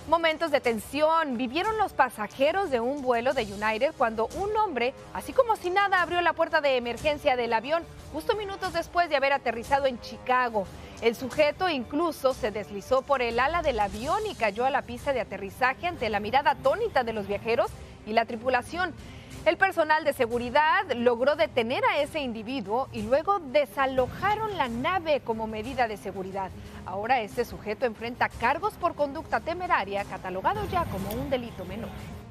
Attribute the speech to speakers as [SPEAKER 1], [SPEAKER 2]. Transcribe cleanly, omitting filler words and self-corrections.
[SPEAKER 1] Momentos de tensión vivieron los pasajeros de un vuelo de United cuando un hombre, así como si nada, abrió la puerta de emergencia del avión justo minutos después de haber aterrizado en Chicago. El sujeto incluso se deslizó por el ala del avión y cayó a la pista de aterrizaje ante la mirada atónita de los viajeros y la tripulación. El personal de seguridad logró detener a ese individuo y luego desalojaron la nave como medida de seguridad. Ahora este sujeto enfrenta cargos por conducta temeraria, catalogado ya como un delito menor.